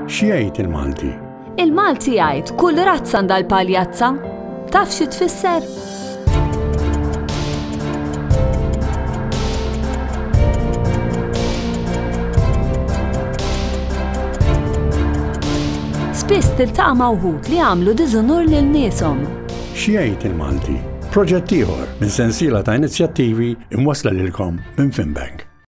X'jgħid il-Malti? Il-Malti jgħid kull razza għandha l-paljazza. Taf xi tfisser? Spiss tiltaqa' ma' wħud li għamlu diżunur lil nieshom. X'jgħid il-Malti? Proġett ieħor minn sensiela ta' inizjattivi imwassla lilkom minn Finbank.